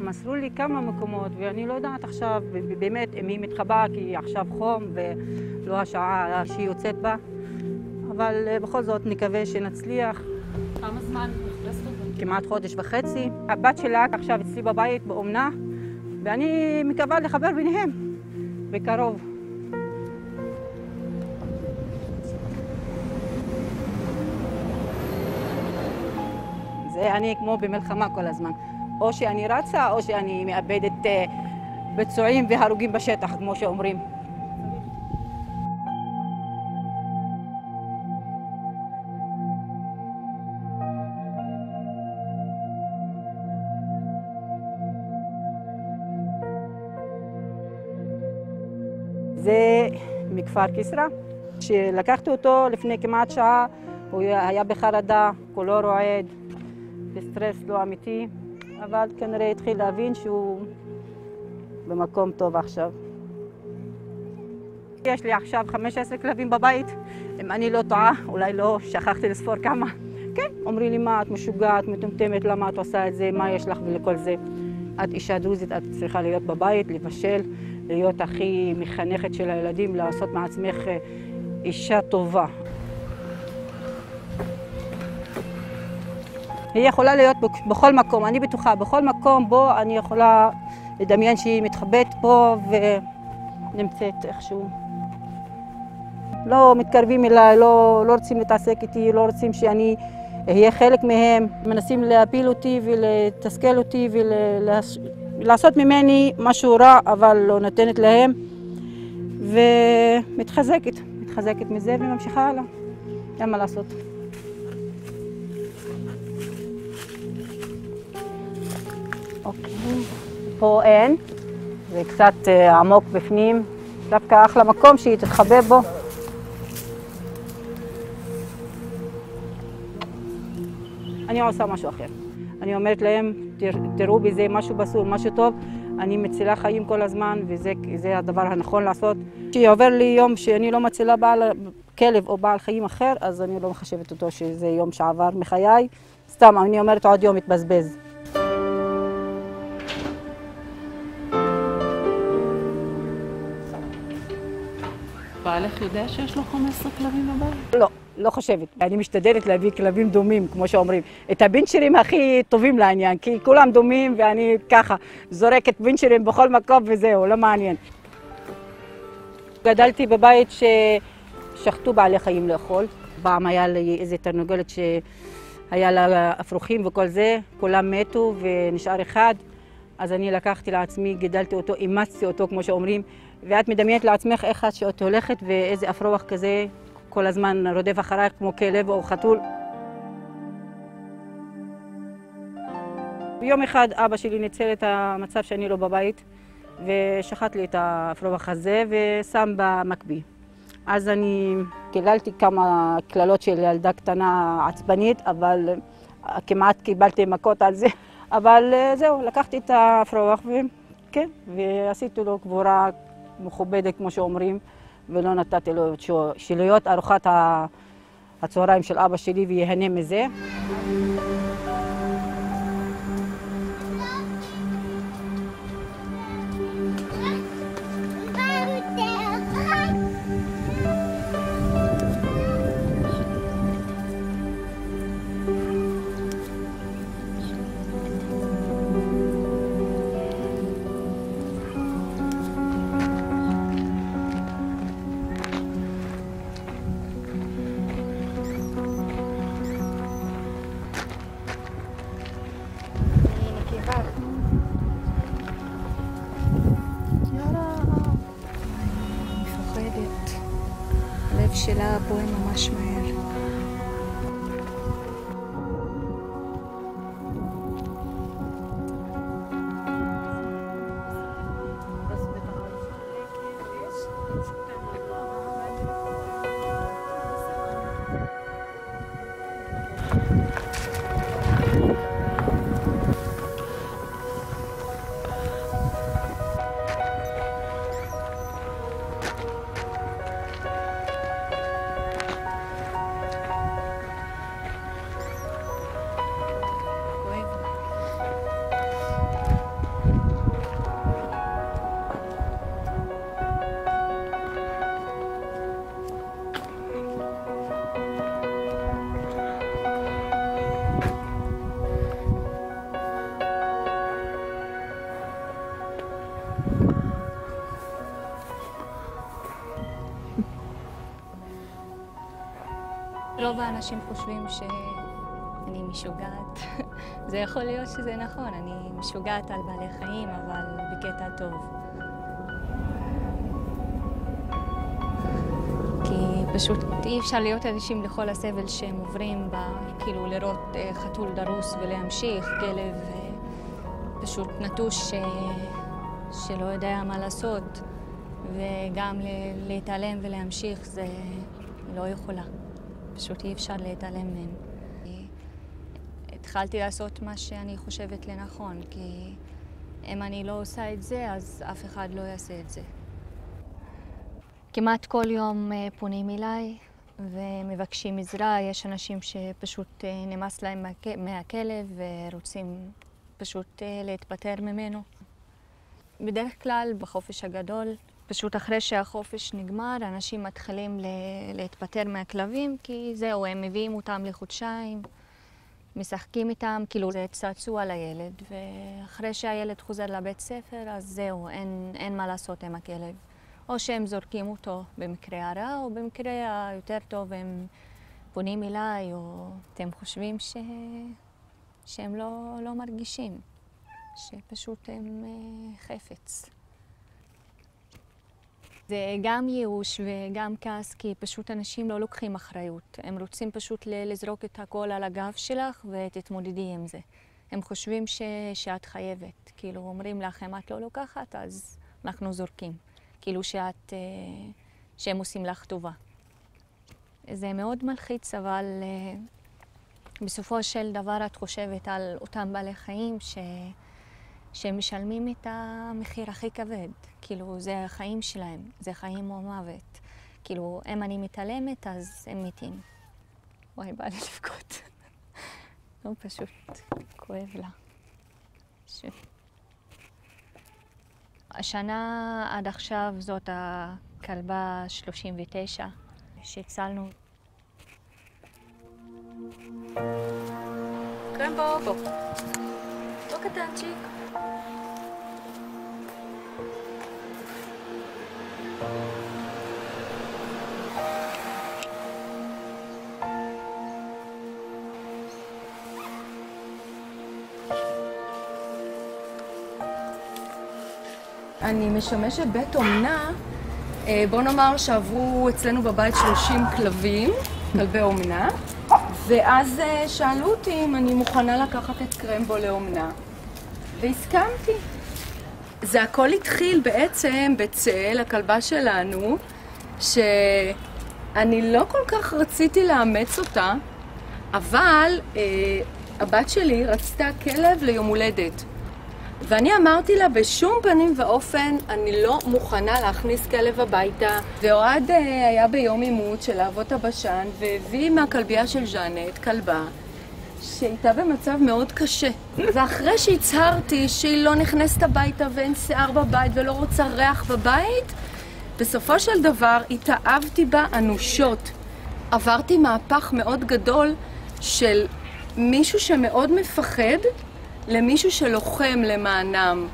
מסרו לי כמה מקומות, ואני לא יודעת עכשיו באמת אם היא מתחבאה כי עכשיו חום ולא השעה שהיא יוצאת בה, אבל בכל זאת נקווה שנצליח. כמה זמן מחפשת אותה? כמעט חודש וחצי. הבת שלה עכשיו אצלי בבית באומנה, ואני מקווה לחבר ביניהם בקרוב. אני כמו במלחמה כל הזמן. או שאני רצה או שאני מאבדת פצועים והרוגים בשטח, כמו שאומרים. זה מכפר כסרא, שלקחתי אותו לפני כמעט שעה, הוא היה בחרדה, כולו רועד. בסטרס לא אמיתי, אבל כנראה התחיל להבין שהוא במקום טוב עכשיו. יש לי עכשיו 15 כלבים בבית, אם אני לא טועה, אולי לא, שכחתי לספור כמה. כן, אומרים לי מה, את משוגעת, מטומטמת, למה את עושה את זה, מה יש לך ולכל זה. את אישה דרוזית, את צריכה להיות בבית, לבשל, להיות הכי מחנכת של הילדים, לעשות מעצמך אישה טובה. היא יכולה להיות בכל מקום, אני בטוחה, בכל מקום בו אני יכולה לדמיין שהיא מתחבאת פה ונמצאת איכשהו. לא מתקרבים אליי, לא רוצים להתעסק איתי, לא רוצים שאני אהיה חלק מהם. מנסים להפיל אותי ולתסכל אותי ולעשות ממני משהו רע, אבל לא נותנת להם. ומתחזקת מזה וממשיכה הלאה. אין מה לעשות. פה אין, זה קצת עמוק בפנים, דווקא אחלה מקום שהיא תתחבא בו. אני עושה משהו אחר. אני אומרת להם, תראו בזה משהו בסור, משהו טוב. אני מצילה חיים כל הזמן, וזה הדבר הנכון לעשות. כשעובר לי יום שאני לא מצילה כלב או בעל חיים אחר, אז אני לא מחשבת אותו שזה יום שעבר מחיי. סתם, אני אומרת עוד יום מתבזבז. בעלך יודע שיש לו 15 כלבים בבית? לא, לא חושבת. אני משתדלת להביא כלבים דומים, כמו שאומרים. את הבינצ'רים הכי טובים לעניין, כי כולם דומים ואני ככה זורקת בינצ'רים בכל מקום וזהו, לא מעניין. גדלתי בבית ששחטו בעלי חיים לאכול. פעם היה לי איזה תרנגולת שהיה לה אפרוחים וכל זה, כולם מתו ונשאר אחד. אז אני לקחתי לעצמי, גידלתי אותו, אימצתי אותו, כמו שאומרים. ואת מדמיינת לעצמך איך שאת הולכת ואיזה אפרוח כזה כל הזמן רודף אחרייך כמו כלב או חתול. ביום אחד אבא שלי ניצל את המצב שאני לא בבית ושחט לי את האפרוח הזה ושם במקפיא. אז אני קיללתי כמה קללות של ילדה קטנה עצבנית, אבל כמעט קיבלתי מכות על זה. אבל זהו, לקחתי את האפרוח וכן, ועשיתי לו קבורה מכובדת, כמו שאומרים, ולא נתתי לו להיות ארוחת הצהריים של אבא שלי ויהנה מזה. שלה פועם ממש מהר. רוב האנשים חושבים שאני משוגעת. זה יכול להיות שזה נכון, אני משוגעת על בעלי חיים, אבל בקטע טוב. כי פשוט אי אפשר להיות אנשים לכל הסבל שהם עוברים, כאילו לראות חתול דרוס ולהמשיך, כלב פשוט נטוש שלא יודע מה לעשות, וגם להתעלם ולהמשיך זה לא יכולה. פשוט אי אפשר להתעלם מהם. התחלתי לעשות מה שאני חושבת לנכון, כי אם אני לא עושה את זה, אז אף אחד לא יעשה את זה. כמעט כל יום פונים אליי ומבקשים עזרה. יש אנשים שפשוט נמאס להם מהכלב ורוצים פשוט להתפטר ממנו. בדרך כלל בחופש הגדול, פשוט אחרי שהחופש נגמר, אנשים מתחילים להתפטר מהכלבים, כי זהו, הם מביאים אותם לחודשיים, משחקים איתם, כאילו זה צעצוע על הילד, ואחרי שהילד חוזר לבית ספר, אז זהו, אין מה לעשות עם הכלב. או שהם זורקים אותו במקרה הרע, או במקרה היותר טוב הם פונים אליי, או אתם חושבים שהם לא מרגישים, שפשוט הם חפץ. זה גם ייאוש וגם כעס, כי פשוט אנשים לא לוקחים אחריות. הם רוצים פשוט לזרוק את הכל על הגב שלך ותתמודדי עם זה. הם חושבים שאת חייבת. כאילו אומרים לך, אם את לא לוקחת, אז אנחנו זורקים. כאילו שהם עושים לך טובה. זה מאוד מלחיץ, אבל בסופו של דבר את חושבת על אותם בעלי חיים שהם משלמים את המחיר הכי כבד. כאילו, זה החיים שלהם, זה חיים או מוות. כאילו, אם אני מתעלמת, אז הם מתים. וואי, בא לי לבכות. לא פשוט, כואב לה. השנה עד עכשיו זאת הכלבה 39 שהצלנו. קרמבו, בוא. בוא קטנצ'יק. אני משמשת בית אומנה. בוא נאמר שעברו אצלנו בבית 30 כלבים, כלבי אומנה, ואז שאלו אותי אם אני מוכנה לקחת את קרמבו לאומנה, והסכמתי. זה הכל התחיל בעצם בצל, הכלבה שלנו, שאני לא כל כך רציתי לאמץ אותה, אבל הבת שלי רצתה כלב ליום הולדת. ואני אמרתי לה, בשום פנים ואופן אני לא מוכנה להכניס כלב הביתה. ואוהד היה ביום אימות של אבות הבשן, והביא מהכלבייה של ז'אנט כלבה שהייתה במצב מאוד קשה. ואחרי שהצהרתי שהיא לא נכנסת הביתה ואין שיער בבית ולא רוצה ריח בבית, בסופו של דבר התאהבתי בה אנושות. עברתי מהפך מאוד גדול של מישהו שמאוד מפחד למישהו שלוחם למענם.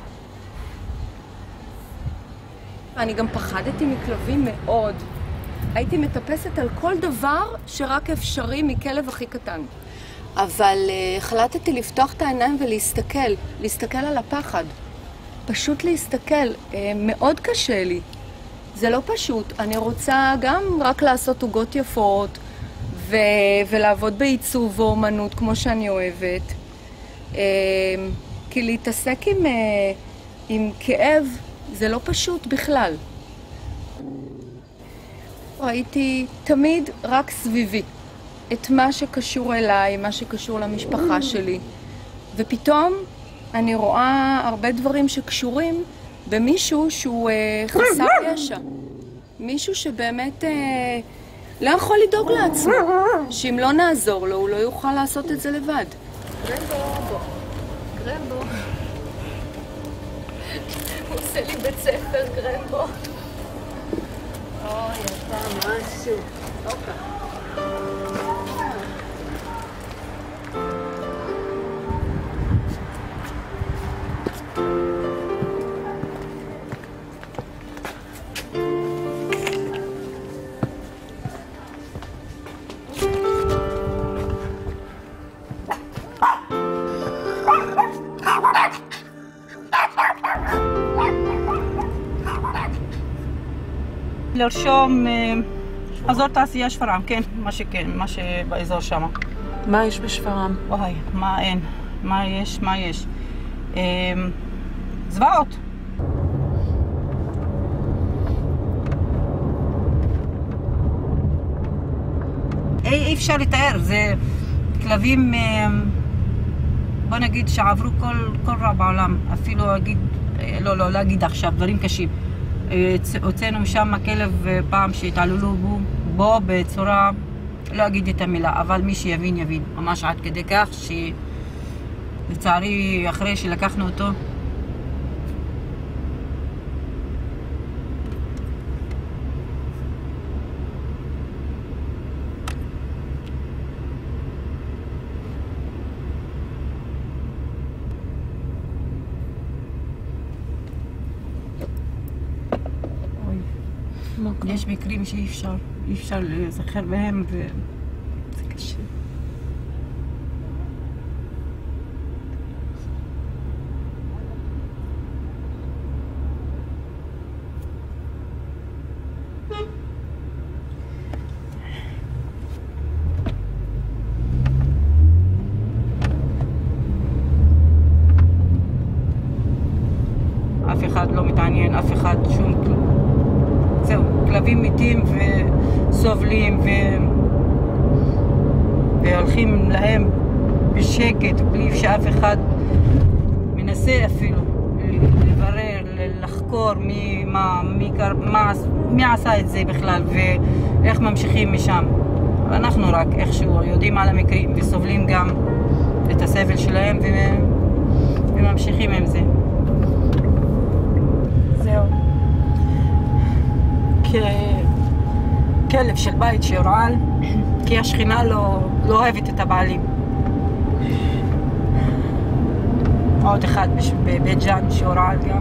אני גם פחדתי מכלבים מאוד. הייתי מטפסת על כל דבר שרק אפשרי מכלב הכי קטן. אבל החלטתי לפתוח את העיניים להסתכל על הפחד. פשוט להסתכל. מאוד קשה לי. זה לא פשוט. אני רוצה גם רק לעשות עוגות יפות ולעבוד בעיצוב ואומנות כמו שאני אוהבת. כי להתעסק עם כאב זה לא פשוט בכלל. ראיתי תמיד רק סביבי את מה שקשור אליי, מה שקשור למשפחה שלי, ופתאום אני רואה הרבה דברים שקשורים במישהו שהוא חסר ישע, מישהו שבאמת לא יכול לדאוג לעצמו, שאם לא נעזור לו הוא לא יוכל לעשות את זה לבד. קרמבו, קרמבו. הוא עושה לי בית ספר, קרמבו. אוי, אתה משהו. אוקיי. לרשום אזור תעשייה שפרעם, כן, מה שבאזור שם. מה יש בשפרעם? וואי, מה אין? מה יש? זוועות. אי אפשר לתאר, זה כלבים, בוא נגיד שעברו כל רע בעולם, אפילו לא להגיד עכשיו, דברים קשים. הוצאנו משם כלב פעם שהתעללו בו בצורה, לא אגיד את המילה, אבל מי שיבין יבין, ממש עד כדי כך שלצערי אחרי שלקחנו אותו יש מקרים שאי אפשר לזכר בהם וזה קשה. אף אחד לא מתעניין, אף אחד שום כלום. זהו, כלבים מתים וסובלים והולכים להם בשקט, בלי שאף אחד מנסה אפילו לברר, לחקור מי עשה את זה בכלל ואיך ממשיכים משם. אנחנו רק איכשהו יודעים על המקרים וסובלים גם את הסבל שלהם וממשיכים עם זה. זהו. כלב של בית שהורעל, כי השכינה לא אוהבת את הבעלים. עוד אחד בבית ג'אן שהורעל גם.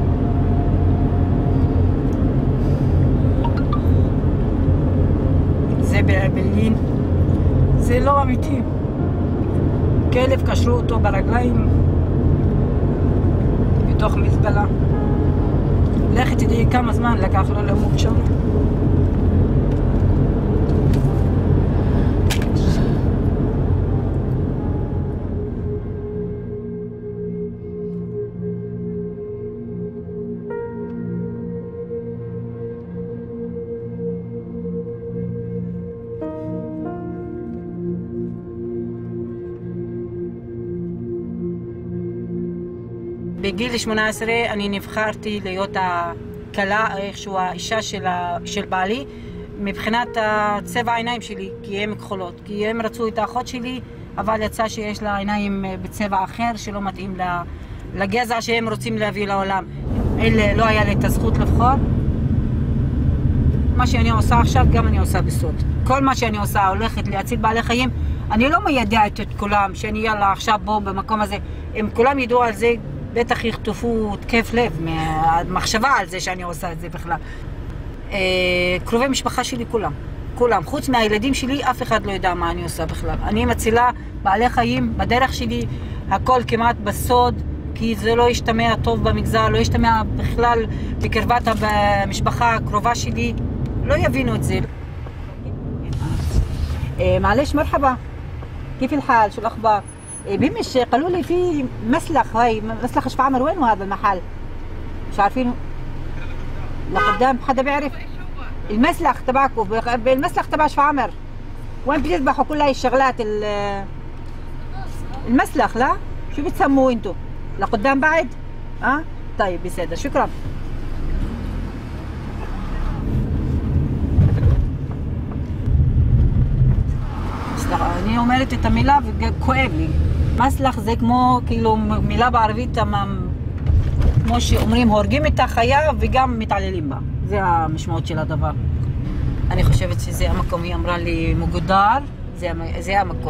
זה באעבלין. זה לא אמיתי. כלב קשרו אותו ברגליים בתוך מזבלה. לך תדעי כמה זמן לקח לו למות שם. בגיל 18 אני נבחרתי להיות הכלה, איכשהו האישה של בעלי, מבחינת צבע העיניים שלי, כי הן כחולות. כי הם רצו את האחות שלי, אבל יצא שיש לה עיניים בצבע אחר שלא מתאים לגזע שהם רוצים להביא לעולם. לא היה לי את הזכות לבחור. מה שאני עושה עכשיו גם אני עושה בסוד. כל מה שאני עושה הולכת להציל בעלי חיים. אני לא מיידעת את כולם שאני יאללה עכשיו בוא במקום הזה. אם כולם ידעו על זה, בטח יכתפו תקף לב מהמחשבה על זה שאני עושה את זה בכלל. קרובי משפחה שלי כולם, חוץ מהילדים שלי, אף אחד לא יודע מה אני עושה בכלל. אני מצילה בעלי חיים בדרך שלי, הכל כמעט בסוד, כי זה לא ישתמע טוב במגזר, לא ישתמע בכלל בקרבת המשפחה הקרובה שלי, לא יבינו את זה. معلش مرحبا كيف الحال شو الأخبار؟ بمش قالوا لي في مسلخ هاي مسلخ شفعمر وين هذا المحل؟ مش عارفينه؟ لقدام حدا بيعرف؟ المسلخ تبعكم بالمسلخ تبع شفعمر وين بتذبحوا كل هاي الشغلات المسلخ لا؟ شو بتسموه انتو؟ لقدام بعد؟ طيب بسيدة شكرا. אני אומרת את המילה וכואב לי. מסלח זה כמו כאילו מילה בערבית כמו שאומרים הורגים את החיה וגם מתעללים בה. זה המשמעות של הדבר. אני חושבת שזה המקום, היא אמרה לי מגודר, זה המקום.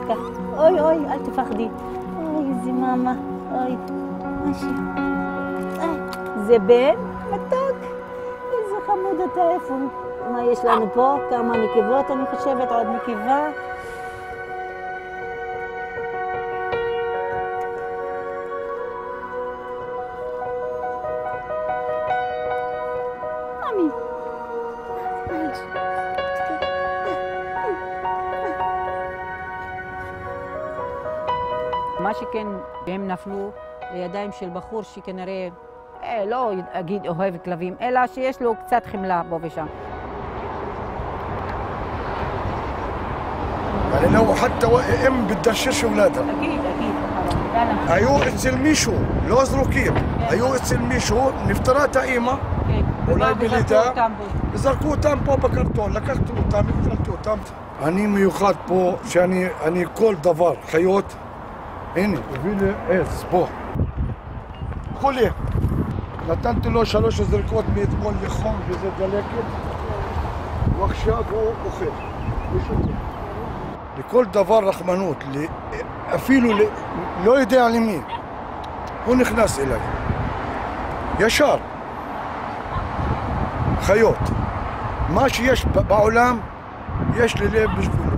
תיקח. אוי, אוי, אל תפחדי. אוי, איזה מאמה. אוי, משהו. זה בן מתוק. איזה חמוד אתה, איפה? מה יש לנו פה? כמה נקבות, אני חושבת, עוד נקבה. מה שכן, הם נפלו לידיים של בחור שכנראה, לא אגיד אוהב כלבים, אלא שיש לו קצת חמלה פה ושם. يعني لو حتى ام بتدشرش اولادها أكيد أكيد. היו אצל מישהו, לא זרוקים, היו אצל מישהו, נפטרה את האימא, אולי בלידה, וזרקו אותם פה בקרטון, לקחתי אותם, הפרלתי אותם. אני מיוחד פה, שאני כל דבר, חיות, הנה, הביא לי עץ, פה. קחו לי. נתנתי לו 3 זריקות מאתמול לחום וזה דלקת, ועכשיו הוא אוכל, ושותה. לכל דבר רחמנות, אפילו לא יודע למי, הוא נכנס אליי, ישר, חיות, מה שיש בעולם, יש לי לב בשבילו.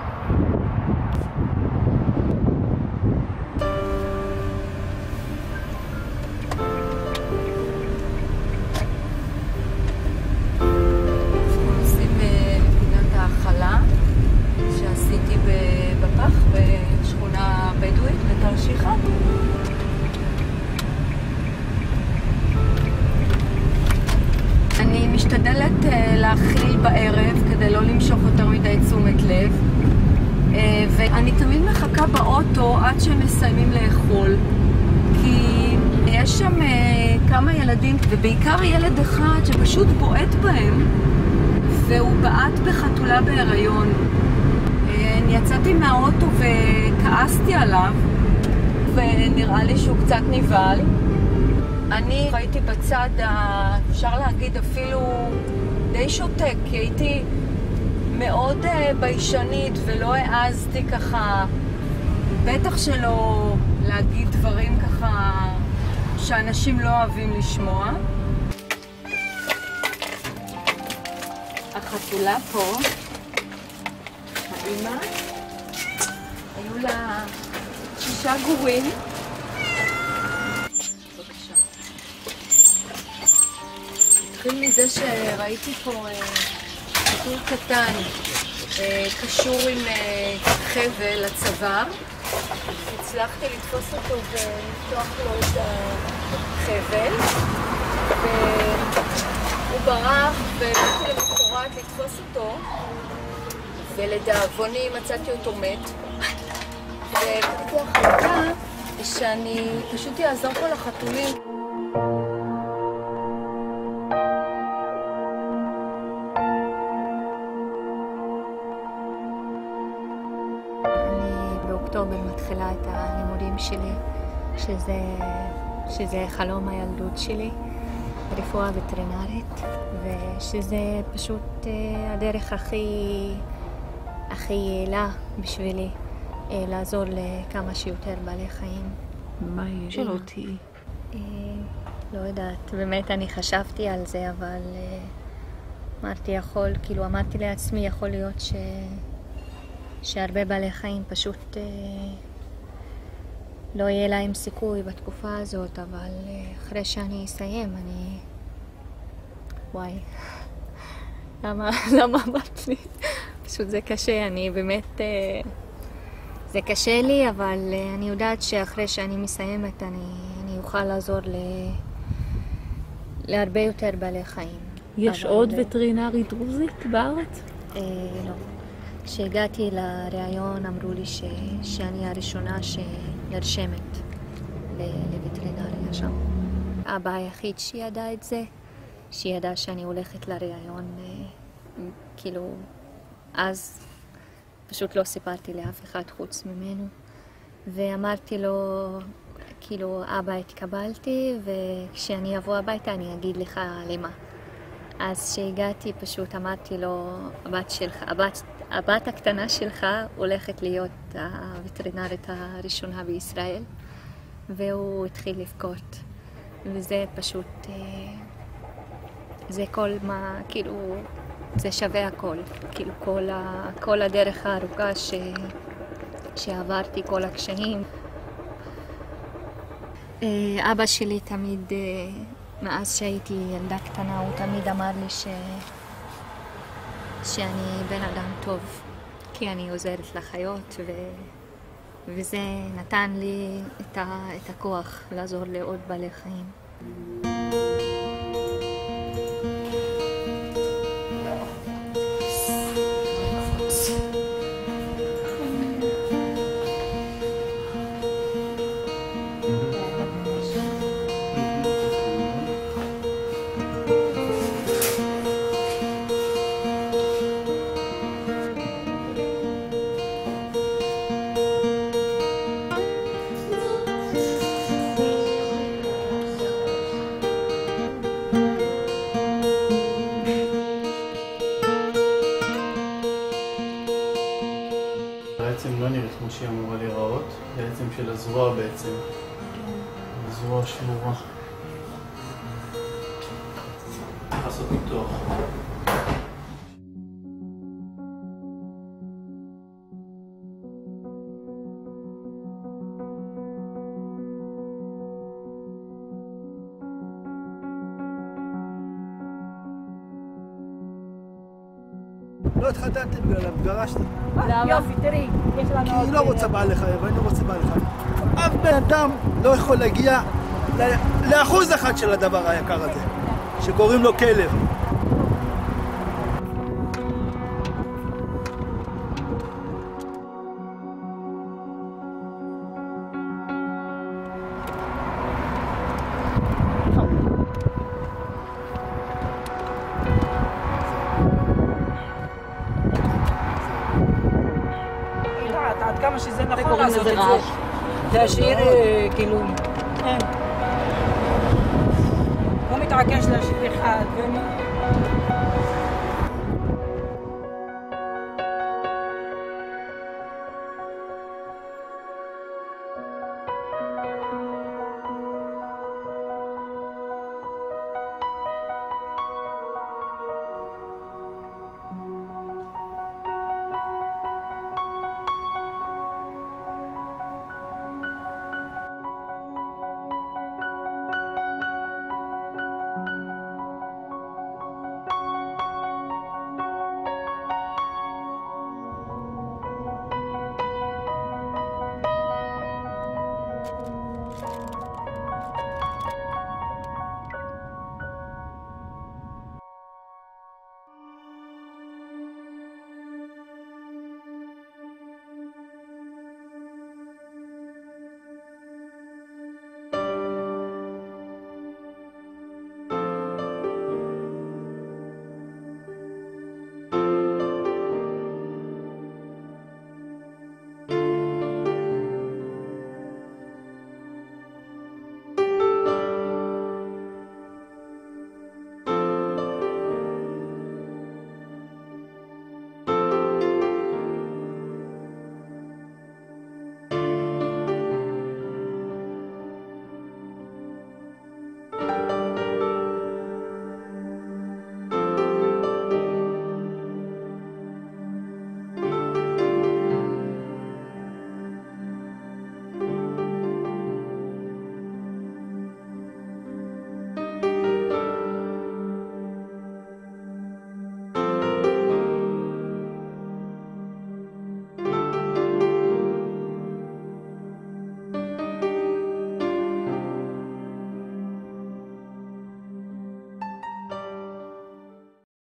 אני משתדלת להאכיל בערב כדי לא למשוך יותר מדי תשומת לב, ואני תמיד מחכה באוטו עד שהם מסיימים לאכול, כי יש שם כמה ילדים, ובעיקר ילד אחד שפשוט בועט בהם, והוא בעט בחתולה בהיריון. אני יצאתי מהאוטו וכעסתי עליו, ונראה לי שהוא קצת נבהל. אני הייתי בצד, אפשר להגיד אפילו די שותק, כי הייתי מאוד ביישנית ולא העזתי ככה, בטח שלא להגיד דברים ככה שאנשים לא אוהבים לשמוע. החתולה פה, האמא, היו לה 6 גורים. נתחיל מזה שראיתי פה חתול קטן קשור עם חבל לצוואר. הצלחתי לתפוס אותו ולפתוח לו את החבל, והוא ברח ובאתי למחרת לתפוס אותו, ולדאבוני מצאתי אותו מת. וקחתי החלטה שאני פשוט אעזור פה לחתולים. באוקטובר מתחילה את הלימודים שלי, שזה חלום הילדות שלי, רפואה וטרינרית, ושזה פשוט הדרך הכי יעילה בשבילי לעזור לכמה שיותר בעלי חיים. מה יש אותי? לא יודעת, באמת אני חשבתי על זה, אבל אמרתי לעצמי, יכול להיות שהרבה בעלי חיים פשוט לא יהיה להם סיכוי בתקופה הזאת, אבל אחרי שאני אסיים, וואי, למה אמרת לי? פשוט זה קשה, אני באמת, זה קשה לי, אבל אני יודעת שאחרי שאני מסיימת, אני אוכל לעזור להרבה יותר בעלי חיים. יש עוד וטרינרית דרוזית בארץ? לא. כשהגעתי לראיון אמרו לי שאני הראשונה שנרשמת לווטרינריה שם. אבא היחיד שידע את זה, שידע שאני הולכת לראיון, כאילו, אז פשוט לא סיפרתי לאף אחד חוץ ממנו. ואמרתי לו, כאילו, אבא, התקבלתי, וכשאני אבוא הביתה אני אגיד לך למה. אז כשהגעתי פשוט אמרתי לו, הבת הקטנה שלך הולכת להיות הווטרינרית הראשונה בישראל, והוא התחיל לבכות. וזה פשוט, זה כל מה, כאילו, זה שווה הכל. כאילו כל הדרך הארוכה שעברתי, כל הקשיים. אבא שלי תמיד, מאז שהייתי ילדה קטנה, הוא תמיד אמר לי שאני בן אדם טוב, כי אני עוזרת לחיות, וזה נתן לי את הכוח לעזור לעוד בעלי חיים. בעצם לא נראית כמו שהיא אמורה להיראות, בעצם של הזרוע בעצם. הזרוע שבורה. צריך לעשות ניתוח. לא התחתנתי בגללה, התגרשתי. יופי, תראי, יש לנו... כי היא לא רוצה בעלי חיים, ואני רוצה בעלי חיים. אף בן אדם לא יכול להגיע ל1% של הדבר היקר הזה, שקוראים לו כלב. עד כמה שזה נכון לעשות את זה. להשאיר כאילו... אין. לא מתעקש להשאיר אחד.